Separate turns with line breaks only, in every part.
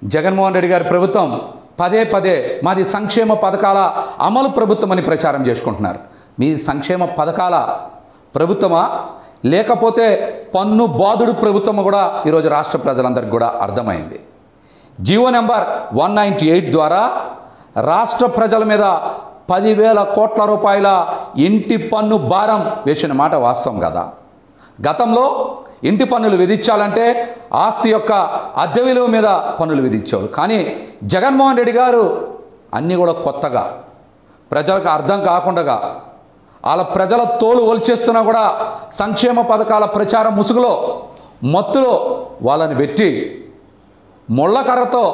జగన్మోహన్ రెడ్డి గారి ప్రభుత్వం పదే పదే మాది సంక్షేమ పథకాల అమలు ప్రభుత్వం అని ప్రచారం చేసుకుంటున్నారు. మీ సంక్షేమ పథకాల ప్రభుత్వమా లేకపోతే పన్ను బాదుడు ప్రభుత్వము కూడా ఈరోజు రాష్ట్ర ప్రజలందరికీ కూడా అర్థమైంది. జీవో నెంబర్ 198 ద్వారా రాష్ట్ర ప్రజల మీద 10,000 కోట్ల రూపాయల ఇంటి పన్ను భారం వేసిన మాట వాస్తవం కదా. గతంలో ఇంటి పన్నులు విధించాలంటే ఆస్తి యొక్క అద్దె విలువ మీద పన్నులు విధించేవారు. కానీ జగన్మోహన్ రెడ్డి గారు అన్నీ కూడా కొత్తగా ప్రజలకు అర్థం కాకుండా వాళ్ళ ప్రజల తోలు ఒలిచేస్తున్నా కూడా సంక్షేమ పథకాల ప్రచార ముసుగులో మత్తులో వాళ్ళని పెట్టి ముళ్ళకర్రతో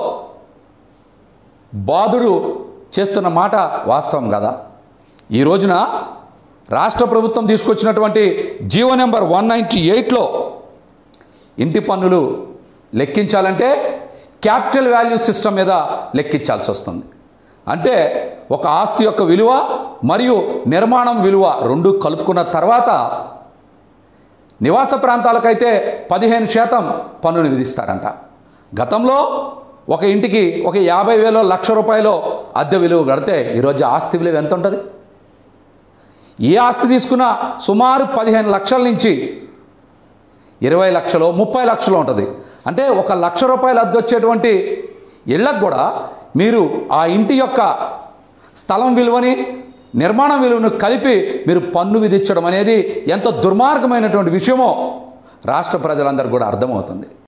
బాదుడు చేస్తున్న మాట వాస్తవం కదా. ఈ రోజున రాష్ట్ర ప్రభుత్వం తీసుకొచ్చినటువంటి జీవో నెంబర్ 198లో ఇంటి పన్నులు లెక్కించాలంటే క్యాపిటల్ వాల్యూ సిస్టమ్ మీద లెక్కించాల్సి వస్తుంది. అంటే ఒక ఆస్తి యొక్క విలువ మరియు నిర్మాణం విలువ రెండు కలుపుకున్న తర్వాత నివాస ప్రాంతాలకైతే 15% పన్నును విధిస్తారంట. గతంలో ఒక ఇంటికి ఒక 50,000 లక్ష రూపాయలు అద్దె విలువ కడితే ఈరోజు ఆస్తి విలువ ఎంత ఉంటుంది? ఏ ఆస్తి తీసుకున్నా సుమారు 15 లక్షల నుంచి 20 లక్షలు 30 లక్షలు ఉంటుంది. అంటే 1 లక్ష రూపాయలు అద్దె వచ్చేటువంటి ఇళ్లకు కూడా మీరు ఆ ఇంటి యొక్క స్థలం విలువని నిర్మాణం విలువను కలిపి మీరు పన్ను విధించడం అనేది ఎంత దుర్మార్గమైనటువంటి విషయమో రాష్ట్ర ప్రజలందరికీ కూడా అర్థమవుతుంది.